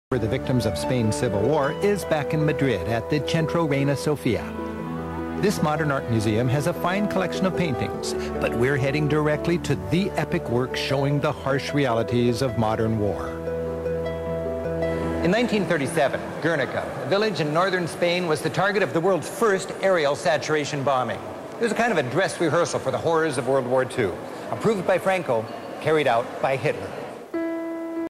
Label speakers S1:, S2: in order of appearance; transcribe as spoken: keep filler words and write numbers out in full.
S1: for the victims of Spain's civil war is back in Madrid at the Centro Reina Sofia. This modern art museum has a fine collection of paintings, but we're heading directly to the epic work showing the harsh realities of modern war. In nineteen thirty-seven, Guernica, a village in northern Spain, was the target of the world's first aerial saturation bombing. It was a kind of a dress rehearsal for the horrors of World War Two, approved by Franco, carried out by Hitler.